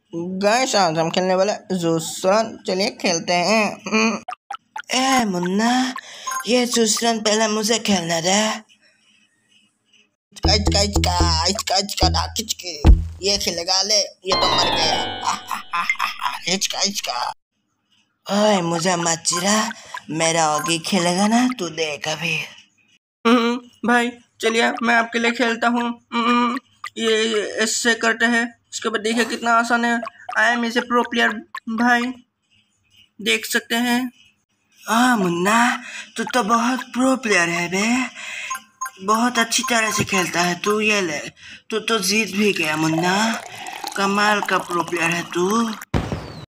Guys आज हम खेलने वाले जूसरन, चलिए खेलते हैं। ए मुन्ना, ये जूसरन पहले मुझे खेलने दे। ये खेलेगा, ले ये तो मर गया। ओए मुझे मत चिढ़ा, मेरा ओगी खेलेगा ना, तू देख अभी। भाई चलिए मैं आपके लिए खेलता हूँ। ये ऐसे करते हैं, इसके बाद देखिए कितना आसान है। I am is a pro player भाई, देख सकते हैं। हाँ मुन्ना, तू तो बहुत प्रो प्लेयर है बे, बहुत अच्छी तरह से खेलता है तू। ये ले, तू तो जीत भी गया मुन्ना, कमाल का प्रो प्लेयर है तू।